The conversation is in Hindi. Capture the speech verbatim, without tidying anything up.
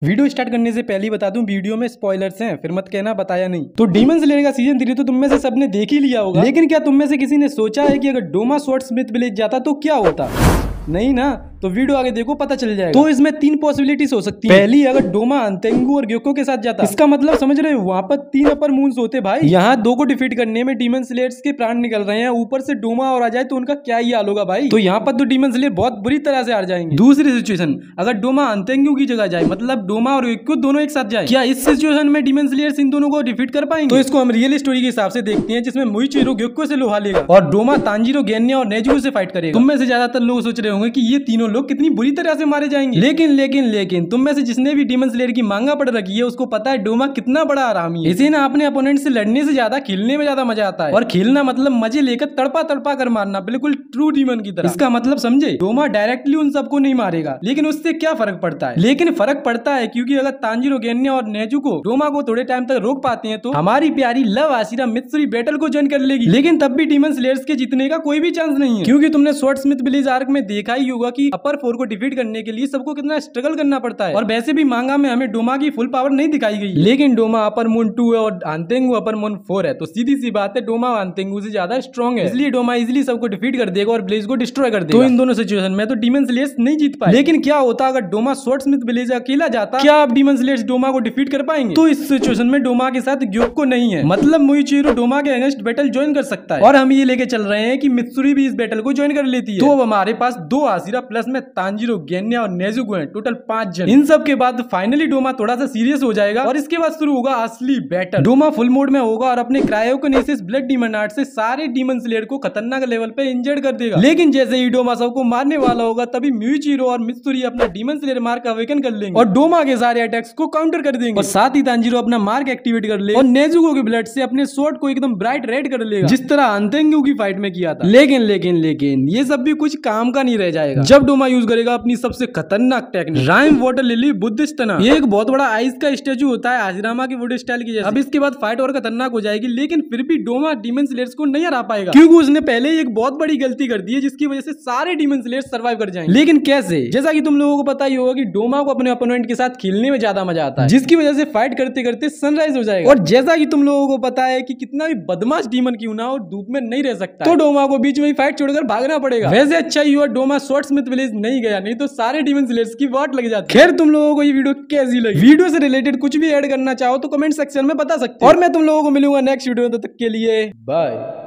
वीडियो स्टार्ट करने से पहले ही बता दूं, वीडियो में स्पॉयलर्स हैं, फिर मत कहना बताया नहीं। तो डीमन स्लेयर का सीजन थ्री तो तुम में से सबने देख ही लिया होगा, लेकिन क्या तुम में से किसी ने सोचा है कि अगर डोमा स्वॉर्ड स्मिथ विलेज जाता तो क्या होता? नहीं ना, तो वीडियो आगे देखो, पता चल जाएगा। तो इसमें तीन पॉसिबिलिटीज हो सकती है। पहली, अगर डोमा अंतेंगु और ग्योको के साथ जाता, इसका मतलब समझ रहे हो, वहां पर तीन अपर मून्स होते भाई। यहाँ दो को डिफीट करने में डीमन स्लेयर्स के प्राण निकल रहे हैं, ऊपर से डोमा और आ जाए तो उनका क्या ही हाल होगा भाई। तो यहाँ पर तो डीमन स्लेयर बहुत बुरी तरह से हार जाएंगे। दूसरी सिचुएशन, अगर डोमा अंतेंगु की जगह जाए, मतलब डोमा और ग्योको दोनों एक साथ जाए, क्या इस सिचुएशन में डीमन स्लेयर्स इन दोनों को डिफीट कर पाएंगे? तो इसको हम रियल स्टोरी के हिसाब से देखते हैं, जिसमें मुइचिरो ग्योको से लोहा लेगा और डोमा तांजीरो गेन्या और नेजुको से फाइट करेगा। तुम में से ज्यादातर लोग सोच रहे होंगे कि ये तीनों लोग कितनी बुरी तरह से मारे जाएंगे, लेकिन लेकिन लेकिन तुम में से जिसने भी डीमन स्लेयर की मांगा पड़ रखी है, उसको पता है डोमा कितना बड़ा आरामी है। इसे ना अपने अपोनेंट से लड़ने से ज्यादा खेलने में ज्यादा मजा आता है, और खेलना मतलब मजे लेकर तड़पा तड़पा कर मारना, बिल्कुल ट्रू डीमन की तरह। इसका मतलब समझे, डोमा डायरेक्टली उन सबको नहीं मारेगा, लेकिन उससे क्या फर्क पड़ता है? लेकिन फर्क पड़ता है, क्योंकि अगर तांजीरो गेन्या और नेजुको डोमा को थोड़े टाइम तक रोक पाते हैं, तो हमारी प्यारी लव आशिरा मित्सुरी बैटल को ज्वाइन कर लेगी। लेकिन तब भी डीमन स्लेयर्स के जीतने का कोई भी चांस नहीं है, क्योंकि तुमने स्वॉर्ड स्मिथ विलेज आर्क में देखा ही होगा कि अपर फोर को डिफीट करने के लिए सबको कितना स्ट्रगल करना पड़ता है। और वैसे भी मांगा में हमें डोमा की फुल पावर नहीं दिखाई गई, लेकिन डोमा अपर मून टू है और अंतेंगु अपर मून फोर है, तो सीधी सी बात है, डोमा अंतेंगु से ज्यादा स्ट्रॉन्ग है, इसलिए डोमा इजीली सबको डिफीट कर देगा और विलेज को डिस्ट्रॉय कर देगा। तो इन दोनों सिचुएशन में तो डीमन स्लेयर्स नहीं जीत पाए। लेकिन क्या होता अगर डोमा स्वॉर्ड स्मिथ विलेज अकेला जाता? क्या अब डीमन स्लेयर्स डोमा को डिफीट कर पाएंगे? तो इस सिचुएशन में डोमा के साथ ग्योको नहीं है, मतलब मुइचिरो डोमा के अगेंस्ट बैटल ज्वाइन कर सकता है, और हम ये लेके चल रहे हैं कि मित्सुरी भी इस बैटल को ज्वाइन कर लेती है। तो अब हमारे पास दो आशिरा प्लस में तांजीरो गेन्या और नेजुको है, टोटल पांच जन। इन सब के बाद फाइनली डोमा थोड़ा सा सीरियस हो जाएगा, और इसके बाद शुरू होगा असली बैटल। डोमा फुल मोड में होगा और अपने क्रायोकिनेसिस ब्लड डीमन आर्ट से सारे डीमन स्लेयर को खतरनाक लेवल पे इंजर्ड कर देगा। लेकिन जैसे ही डोमा सबको मारने वाला होगा, तभी म्यूचिरो और मित्सुरी अपना डीमन स्लेयर मार्क अवेकन कर लेंगे और डोमा के सारे अटैक्स को काउंटर कर देंगे, और साथ ही तांजीरो अपना मार्क एक्टिवेट कर ले और नेजुको के ब्लड से अपने स्वॉर्ड को एकदम ब्राइट रेड कर लेगा, जिस तरह अंतेंगु की फाइट में किया था। लेकिन लेकिन लेकिन ये सब भी कुछ काम का नहीं रह जाएगा, जब डोमा यूज करेगा अपनी सबसे खतरनाक टेक्निक राइम वाटर लिली बुद्धिस्ट तना। ये एक बहुत बड़ा आइस का स्टैचू होता है, हाजिरामा की वुड स्टाइल की जैसे। अब इसके बाद फाइट और खतरनाक हो जाएगी, लेकिन फिर भी डोमा डीमन स्लेयर्स को नहीं हरा पाएगा, क्योंकि उसने पहले ही एक बहुत बड़ी गलती कर दी है, जिसकी वजह से सारे डीमन स्लेयर्स सर्वाइव कर जाएंगे। लेकिन कैसे? जैसा कि तुम लोगों को पता ही होगा कि डोमा को अपने अपोनेंट के साथ खेलने में ज्यादा मजा आता है, जिसकी वजह से फाइट करते करते सनराइज हो जाएगा। और जैसा कि तुम लोगों को पता है कि कितना भी बदमाश डीमन क्यों ना हो, धूप में नहीं रह सकता, तो डोमा को बीच में ही फाइट छोड़कर भागना पड़ेगा। वैसे अच्छा ही हुआ डोमा स्वॉर्ड स्मिथ विलेज नहीं गया, नहीं तो सारे डीमन स्लेयर्स की वाट लग जाती। खैर, तुम लोगों को ये वीडियो कैसी लगी? वीडियो से रिलेटेड कुछ भी ऐड करना चाहो तो कमेंट सेक्शन में बता सकते हो, और मैं तुम लोगों को मिलूंगा नेक्स्ट वीडियो में। तब तक के लिए बाय।